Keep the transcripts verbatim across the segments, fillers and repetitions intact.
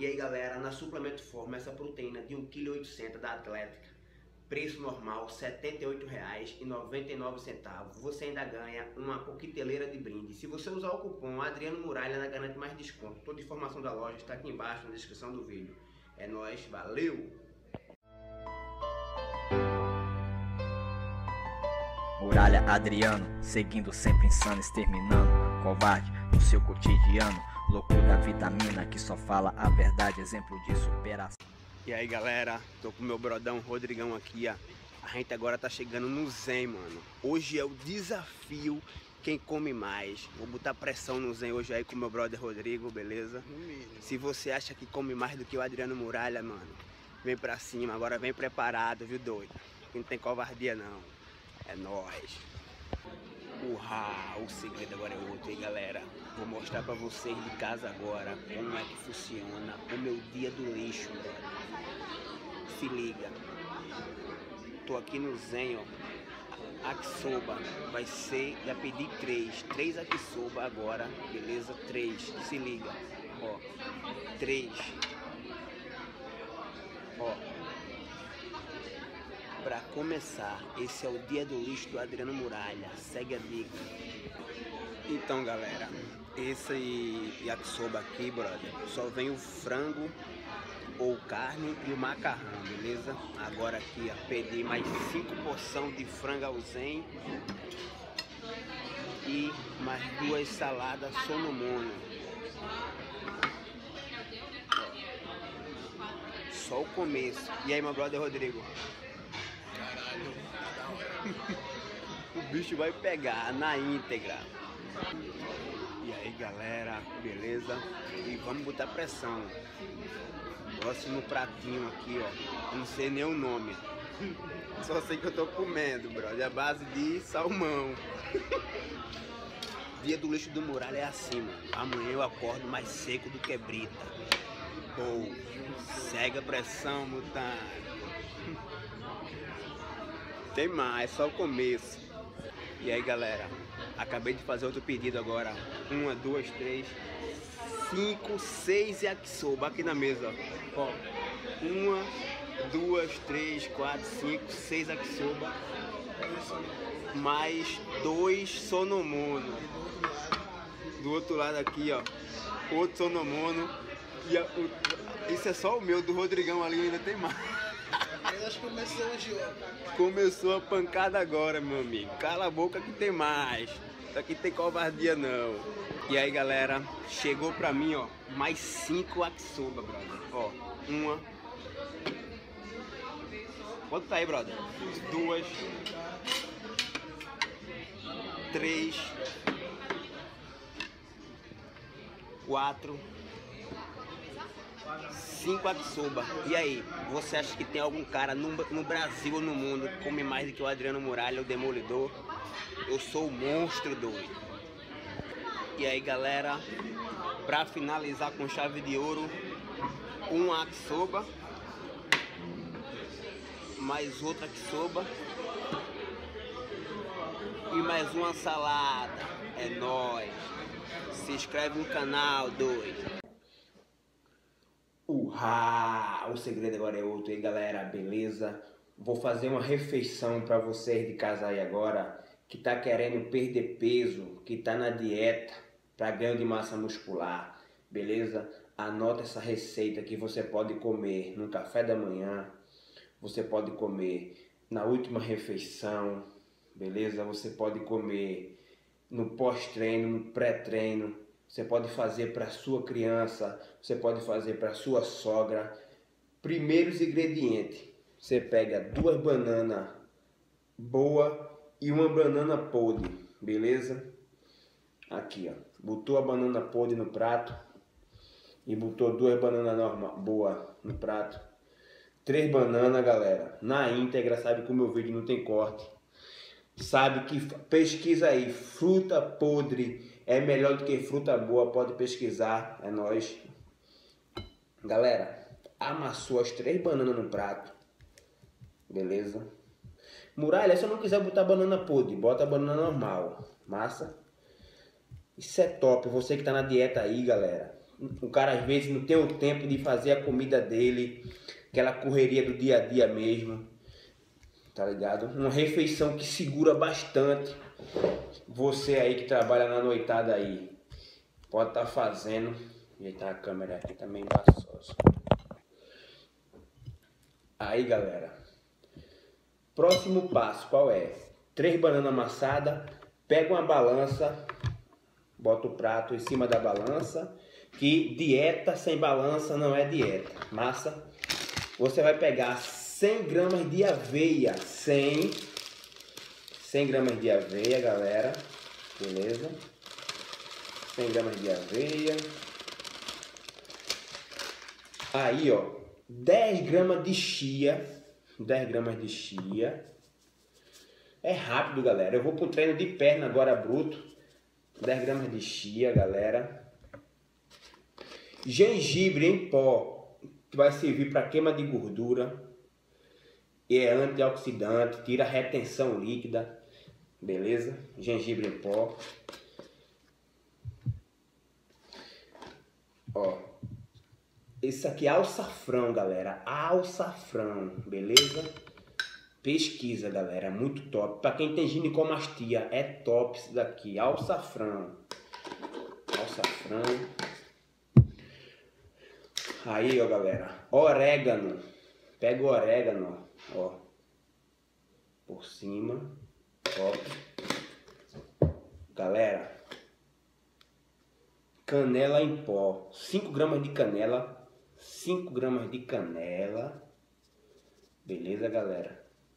E aí galera, na Suplemento Forma, essa proteína de um vírgula oitocentos quilos da Atlética, preço normal setenta e oito reais e noventa e nove centavos. Você ainda ganha uma coqueteleira de brinde. Se você usar o cupom Adriano Muralha, ainda garante mais desconto. Toda a informação da loja está aqui embaixo na descrição do vídeo. É nóis, valeu! Muralha Adriano, seguindo sempre insano, exterminando covarde no seu cotidiano. Louco da vitamina que só fala a verdade, exemplo de superação. E aí galera, tô com meu brodão Rodrigão aqui, ó. A gente agora tá chegando no Zen, mano. Hoje é o desafio quem come mais. Vou botar pressão no Zen hoje aí com meu brother Rodrigo, beleza? Se você acha que come mais do que o Adriano Muralha, mano, vem pra cima, agora vem preparado, viu doido? Não tem covardia não, é nóis. Urra, o segredo agora é outro, hein galera? Vou mostrar pra vocês de casa agora como é que funciona o meu dia do lixo, mano. Se liga. Tô aqui no Zen, ó. Yakisoba vai ser, já pedi três. Três yakisoba agora, beleza? Três, se liga. Ó, três. Ó. Pra começar, esse é o dia do lixo do Adriano Muralha. Segue a dica. Então galera, esse yakisoba aqui, brother, só vem o frango ou carne e o macarrão, beleza? Agora aqui, ó, pedi mais cinco porções de frango ao Zen e mais duas saladas Sonomono. Ó, só o começo. E aí, meu brother Rodrigo? Caralho, da hora. O bicho vai pegar na íntegra. E aí galera, beleza? E vamos botar pressão. Próximo pratinho aqui, ó. Não sei nem o nome. Só sei que eu tô comendo, brother. A base de salmão. Dia do lixo do Muralha é assim, mano. Amanhã eu acordo mais seco do que brita. Ou segue a pressão, mutante. Tem mais, só o começo. E aí galera, acabei de fazer outro pedido agora. Uma, duas, três, cinco, seis yakisoba aqui na mesa. Ó, uma, duas, três, quatro, cinco, seis yakisoba. Mais dois Sonomono. Do outro lado aqui, ó, outro Sonomono. E a, o, esse é só o meu, do Rodrigão ali ainda tem mais. Acho que começou hoje, ó. Começou a pancada agora, meu amigo. Cala a boca que tem mais. Isso aqui tem covardia não. E aí, galera, chegou pra mim, ó, mais cinco yakisoba, brother. Ó, uma. Quanto tá aí, brother? Duas. Três. Quatro. Cinco yakisoba. E aí, você acha que tem algum cara no, no Brasil ou no mundo que come mais do que o Adriano Muralha, o Demolidor? Eu sou o monstro doido. E aí galera, pra finalizar com chave de ouro, um yakisoba, mais outra yakisoba e mais uma salada. É nóis. Se inscreve no canal, doido. Urra! O segredo agora é outro, hein, galera? Beleza? Vou fazer uma refeição para vocês de casa aí agora, que tá querendo perder peso, que tá na dieta para ganho de massa muscular, beleza? Anota essa receita que você pode comer no café da manhã, você pode comer na última refeição, beleza? Você pode comer no pós-treino, no pré-treino. Você pode fazer para sua criança, você pode fazer para sua sogra. Primeiros ingredientes, você pega duas bananas boas e uma banana podre, beleza? Aqui, ó, botou a banana podre no prato e botou duas bananas normal, boa no prato. Três bananas, galera, na íntegra, sabe que o meu vídeo não tem corte. Sabe que pesquisa aí, fruta podre é melhor do que fruta boa, pode pesquisar, é nóis. Galera, amassou as três bananas no prato, beleza? Muralha, se eu não quiser botar banana podre, bota a banana normal, massa? Isso é top, você que tá na dieta aí, galera, O cara às vezes não tem o tempo de fazer a comida dele, aquela correria do dia a dia mesmo, tá ligado? Uma refeição que segura bastante. Você aí que trabalha na noitada aí, pode estar tá fazendo. Ajeitar a câmera aqui também embaçosa. Aí galera, próximo passo qual é? Três bananas amassadas, pega uma balança, bota o prato em cima da balança, que dieta sem balança não é dieta. Massa, você vai pegar cem gramas de aveia, cem, cem gramas de aveia, galera, beleza? cem gramas de aveia. Aí, ó, dez gramas de chia, dez gramas de chia. É rápido, galera. Eu vou pro treino de perna agora bruto. dez gramas de chia, galera. Gengibre em pó, que vai servir para queima de gordura. E é antioxidante, tira a retenção líquida. Beleza? Gengibre em pó. Ó. Esse aqui é alçafrão, galera. Alçafrão, beleza? Pesquisa, galera. Muito top. Para quem tem ginecomastia, é top isso daqui. Alçafrão. Alçafrão. Aí, ó, galera. Orégano. Pega o orégano, ó. Por cima. Top. Galera. Canela em pó. cinco gramas de canela. cinco gramas de canela. Beleza, galera?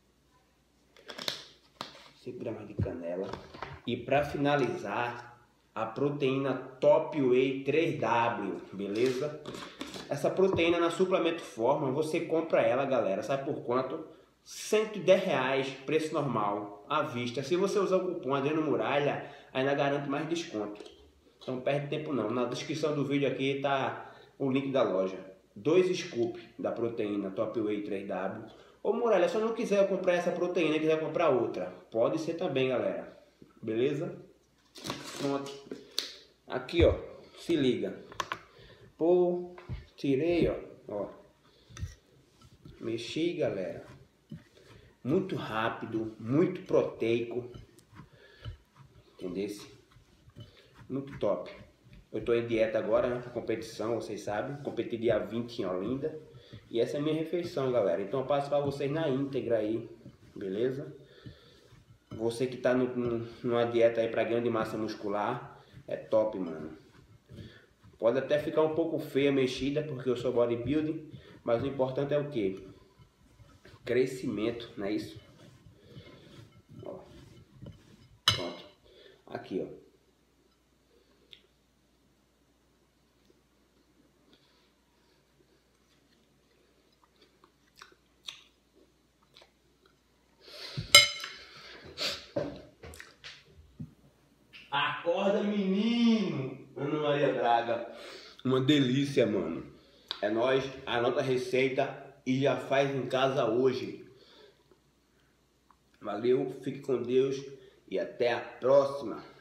cinco gramas de canela. E para finalizar, a proteína Top Whey três W, beleza? Essa proteína na Suplemento Forma, você compra ela, galera, sabe por quanto? cento e dez reais, preço normal, à vista. Se você usar o cupom Adriano Muralha, ainda garante mais desconto. Então não perde tempo não. Na descrição do vídeo aqui tá o link da loja. Dois scoops da proteína Top Whey três W. Ô Muralha, se eu não quiser comprar essa proteína e quiser comprar outra, pode ser também, galera. Beleza? Pronto. Aqui, ó. Se liga. Pô, tirei, ó. Ó. Mexi, galera. Muito rápido, muito proteico. Entendeu? Muito top. Eu tô em dieta agora, né? Competição, vocês sabem. Competi dia vinte em Olinda. E essa é a minha refeição, galera. Então eu passo para vocês na íntegra aí. Beleza? Você que tá no, no, numa dieta aí para ganho de massa muscular. É top, mano. Pode até ficar um pouco feia a mexida, porque eu sou bodybuilding. Mas o importante é o que? Crescimento, não é isso? Ó. Pronto. Aqui, ó. Acorda, menino! Ana Maria Braga. Uma delícia, mano. É nóis. Anota a receita e já faz em casa hoje. Valeu, fique com Deus e até a próxima.